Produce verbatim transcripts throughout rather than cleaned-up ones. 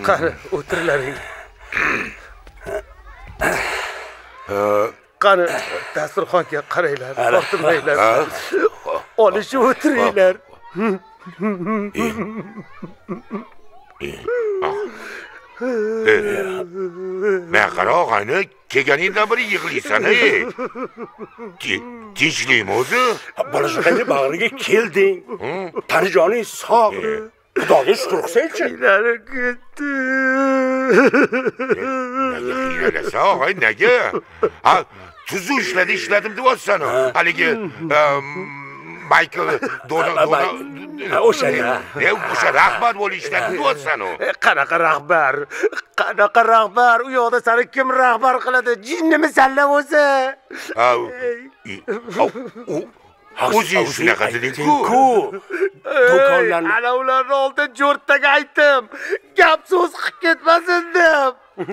Qani, o'tirlaring. Qani, dasturxonga qaranglar, tortinmanglar. Olishib o'tiringlar. Men qarog'ani kelganingdan beri yig'laysan-ey. Tinchlikmi o'zi? Bolashaqancha bag'riga kelding. Tanijoning sog'. Xudoga shukr qilsangchi. Nari ketdi. Nega qiynalasan, og'ay, nega? Ha, tuzu ishladi, ishladim deyapsan. Haligi Michael Donald o'sha ne o'sha rahbar bo'lib ishladi deyapsan. Qanaqa rahbar? Qanaqa rahbar? U yoqda seni kim rahbar qiladi? Jinnimi sallab o'zi? O'zing shunaqa deding-ku. Do'konlarni ana ularni oldin jo'rttaga aytdim. Gap so'z qilib ketmasin deb.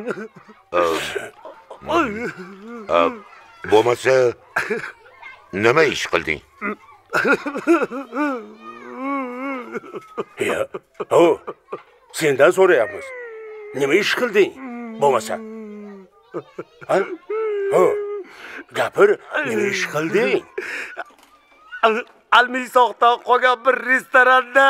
Bo'lmasa nima ish qilding? Ya, o, sendan so'rayapmiz. Nima ish qilding? Bo'lmasa. Ha? Ho, gapir, nima ish qilding? Almisoqdan qolgan bir restoranda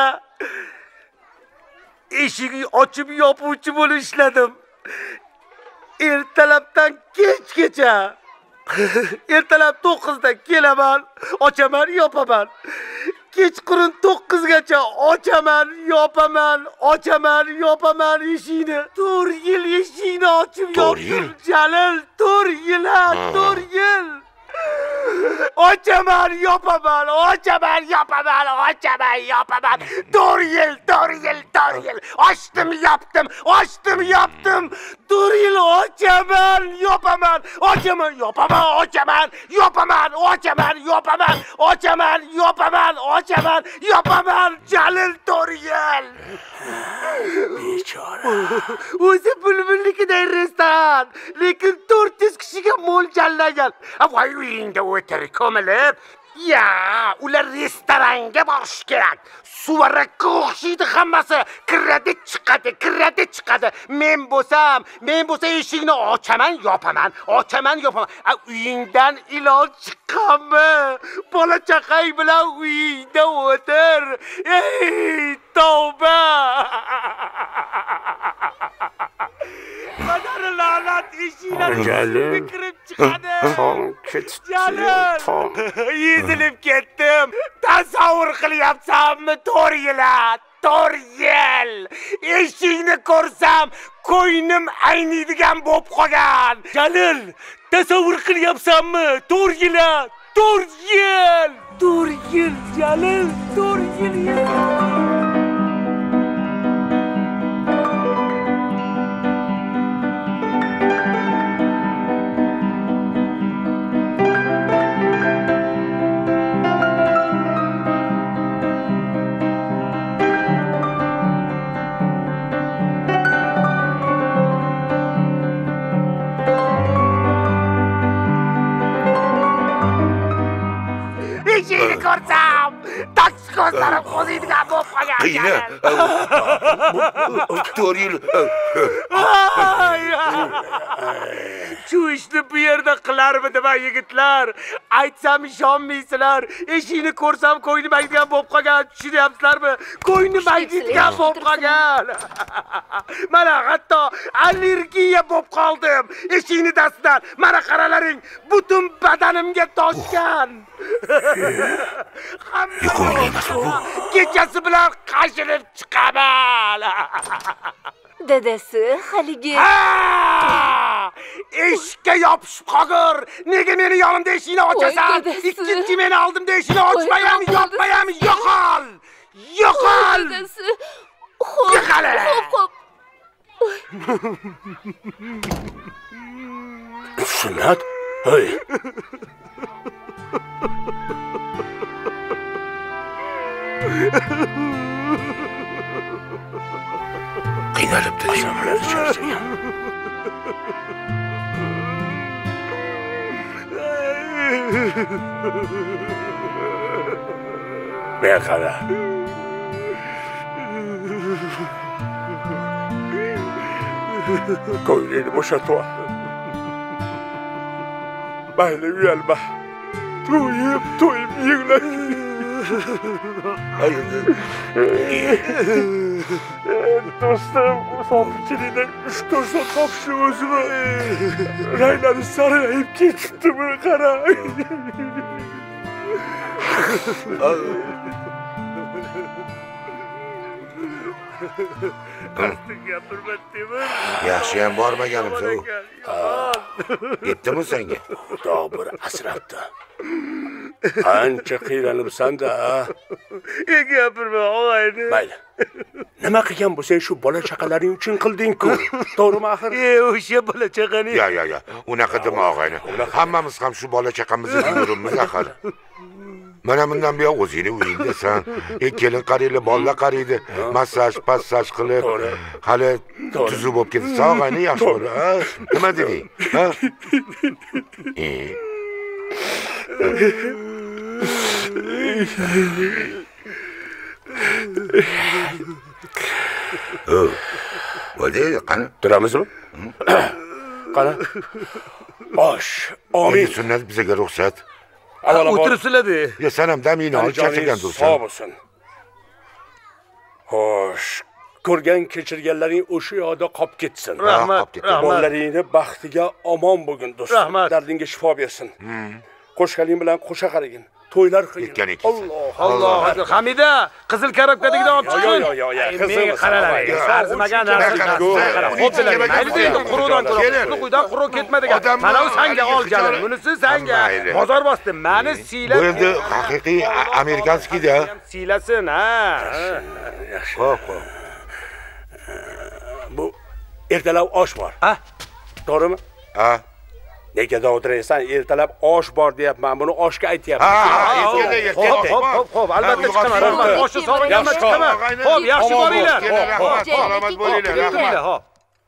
eshigi ochib yopuvchi bo'lib ishladim. Ertalabdan kechgacha. Ertalab to'qqizda kelaman, ochaman, yopaman. Kechqurun to'qqizgacha ochaman, yopaman, ochaman, yopaman eshikni. to'rt yil eshikni ochib yopdim. Jalil, to'rt yil, to'rt yil. Ochaman, yopaman, ochaman, yopaman, ochaman, yopaman. to'rt yil, to'rt yil, to'rt yil. Ochdim, yopdim, ochdim, yopdim. to'rt yil ochaman, yopaman, ochaman, yopaman, ochaman, yopaman, ochaman, yopaman, ochaman, yopaman, ochaman, yopaman. Jalil to'rt yil. Bechora. O'zi bulbulnikiday restoran, lekin to'rt yuz kishiga mo'ljallangan. Voy uyingda o'tir, ko'milib. Ya, ular restoranga borish kerak. Suvarakka o'xshaydi hammasi. Kiradi, chiqadi, kiradi, chiqadi. Men bo'lsam, men bo'lsa eshikni ochaman, yopaman, ochaman, yopaman. Uyingdan iloj chiqqanmi? Bola chaqang bilan uyingda o'tir. Ey, tavba! Qadar la'nat eshiklarga kirib chiqadi. Jalil, yezilib ketdim. Tasavvur qilyapsanmi? to'rt yil, to'rt yil. Eshikni ko'rsam, ko'ynim ayniydigan bo'lib qolgan. Jalil, tasavvur qilyapsanmi? to'rt yil, to'rt yil. to'rt yil, Jalil, to'rt yil. Eshikni ko'rsam, taksi ko'zlarim qo'ziydigan bo'lib qolgan. Qiyni. to'rt yil. Shu ishni bu yerda qilarmidi men yigitlar? Aytsam ishonmaysizlar. Eshikni ko'rsam ko'nglim aytgan bo'lib qolgan. Tushunyapsizlarmi? Ko'nglim aytgan bo'lib qolgan. Mana hatto allergiya bo'lib qoldim. Eshikni dastidan. Mana qaralaring, butun badanimga toshgan. Kechasi bilan qashilib chiqaman. Dadasi, haligi eshikka yopishib qolgur. Nega meni yonimda eshikni ochasan? Ikkinchi meni oldimda eshikni ochmayam, yopmayam, yo'qol. Yo'qol. dadasi. Xo'p, xo'p. Sunnat? Hey. Qiynalibdi deyman. Men qara. ko'nglingni bo'shatib ol. Mayli, uyalma. To'yib, to'yib yig'la. Do'stim, musofirchilikda uch to'rt soat topishni o'zimi ranglari sarg'ayib ketibdi, buni qara. Yaxshi ham bormaganimsa u. Yetdimi senga? Xudo bir asrabdi. Qancha qiylanibsan-da. Gapirma, og'ayni. Mayli. Nima qilgan bo'lsang shu bola chaqalaring uchun qilding-ku. To'g'rimi axir? E, o'sha bola chaqani. Ya, ya, ya. Unaqa dema og'ayni. Hammamiz ham shu bola chaqamizning nurimiz axir. Mana bundan buyon o'zingni uyingdasan. Kelin qariylar, bolalar qariydi. Massaj, passaj qilib, hali tuzib bo'lib ketsa, og'ayni yaxshi bo'lar. Ha? Nima deding? Ha? Oh. Bo'ldi, qani? Turamizmi? Qani? Osh, amin. Sunnat bizga ruxsat. O'tiribsizlar-da. Ya sen ham damingni ol, charchagan tursan. Sog' bo'lsin. Xo'sh, ko'rgan kechirganlaring o'sha yoqda qolib ketsin. Rahmat, rahmat. Bolalaringni baxtiga omon bo'lgin, do'stim. Rahmat. Dardingga shifo bersin. Qo'shganing bilan qo'sha qaragin. To'ylar qilgin. Ketgan ekansan. Alloh, Alloh. Hamida, qizil karobkadagidan olib chiqing. Yo, yo, yo, Men qaralaring. Arzimagan narsa. Xo'plar, mayli deydi, quruqdan ko'ra. Quydan quruq ketmadigan. Mana u sanga olganim. Bunisi sanga. Bozor bosdi. Meni siylab. Bu endi haqiqiy amerikanskiy-da. Siylasin, ha. Yaxshi. Xo'p, xo'p. Bu ertalab osh bor. Ha? To'g'rimi? Ha? Nega o'tiraysan? Ertalab osh bor deyapman. Buni oshga aytyapman. Ha, ertaga, ertaga. Hop, hop, hop, hop. Albatta chiqaman. Rahmat. Oshni sog'inganman, chiqaman. Hop, yaxshi boringlar. Rahmat, salomat bo'linglar. Rahmat. Hop.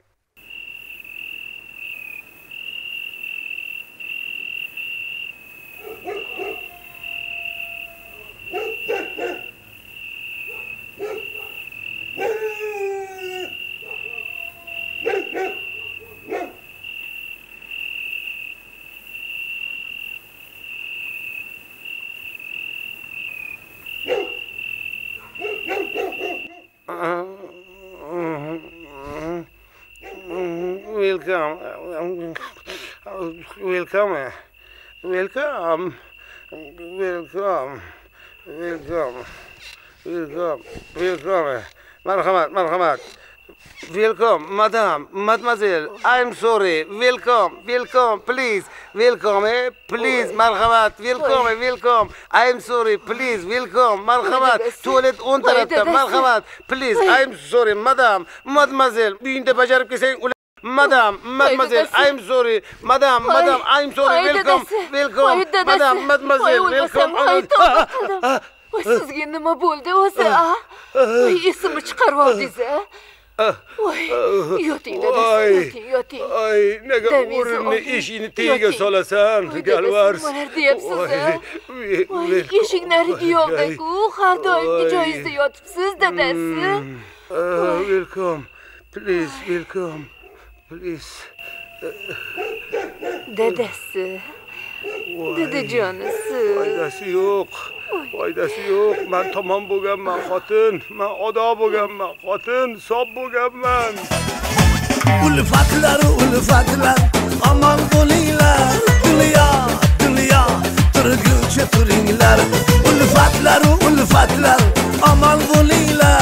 Welcome. Welcome. Welcome. Welcome. Welcome. Welcome. Welcome. Marhamat, marhamat. Welcome, madam, mademoiselle. I'm sorry. Welcome, welcome, please. Welcome, eh? Please, marhamat. Welcome, welcome. I'm sorry, please. Welcome, marhamat. Tualet o'n tarafda, marhamat. Please, I'm sorry, madam, mademoiselle. Uyingda bajarib kelsang, Madam, mademoiselle, I'm sorry. Madam, madam, I'm sorry. Welcome, welcome. Madam, mademoiselle, welcome. Voy, sizga nima bo'ldi o'zi, a? Voy, esimni chiqarib oldingiz, a? Voy, yoting, yoting, yoting. Ay, nega o'rinni eshikni tagiga solasan, galvar? Nimalar deyapsiz, a? Voy, eshik narigi yoqda-ku, har doimgi joyingizda yotibsiz, dadasi. Welcome. Please, welcome. Please. Dadasi. Dadajonisi. Foydasi yo'q. Foydasi yo'q. Men tamom bo'lganman, xotin. Men ado bo'lganman, xotin. Sob bo'lganman. Ulfatlar, ulfatlar, aman bo'linglar. Dunyo, dunyo, turguncha turinglar. Ulfatlar, ulfatlar, aman bo'linglar.